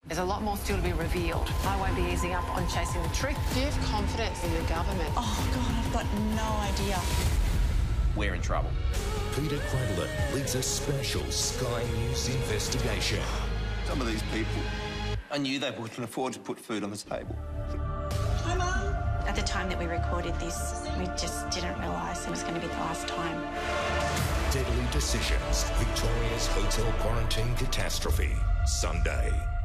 There's a lot more still to be revealed. I won't be easing up on chasing the truth. Do you have confidence in the government? Oh, God, I've got no idea. We're in trouble. Peta Credlin leads a special Sky News investigation. Some of these people, I knew they wouldn't afford to put food on the table. Hi, Mum. At the time that we recorded this, we just didn't realise it was going to be the last time. Deadly Decisions, Victoria's Hotel Quarantine Catastrophe, Sunday.